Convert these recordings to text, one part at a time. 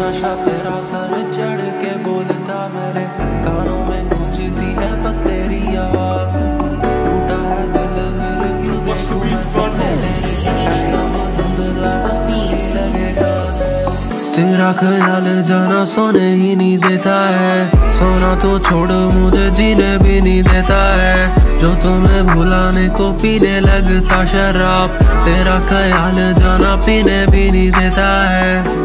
नशा तेरा सर चढ़ के बोलता मेरे कानों में गूंजती है बस तेरी आवाज। टूटा है दिल फिर क्यों देखूं मैं सपने तेरे, ऐसा वो धुंधला बस तू ही लगेगा। तेरा ख्याल जाना सोने ही नहीं देता है, सोना तो छोड़ मुझे जीने भी नहीं देता है। जो तुम्हें भुलाने को पीने लगता शराब, तेरा ख्याल जाना पीने भी नहीं देता है।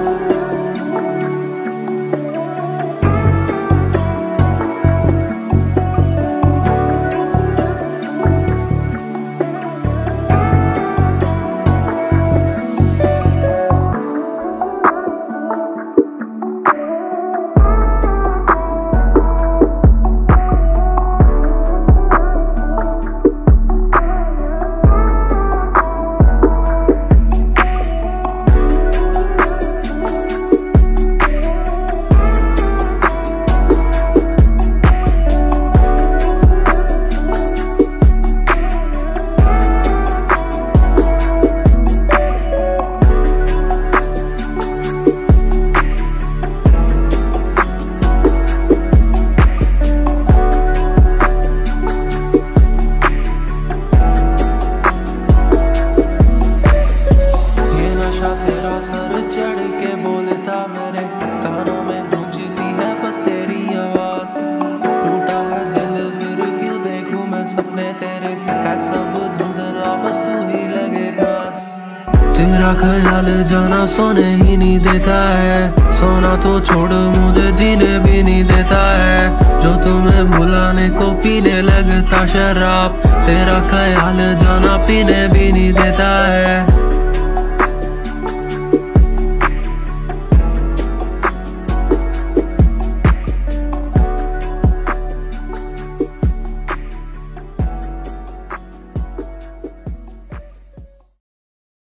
तेरा सर चढ़ के बोलता मेरे कानों में गूंजती है बस तेरी आवाज। टूटा है दिल फिर क्यों देखूं मैं सपने तेरे, है सब धुंधला बस तू ही लगेगा। तेरा ख्याल जाना सोने ही नहीं देता है, सोना तो छोड़ मुझे जीने भी नहीं देता है। जो तुम्हें भुलाने को पीने लगता शराब, तेरा ख्याल जाना पीने भी नहीं देता है।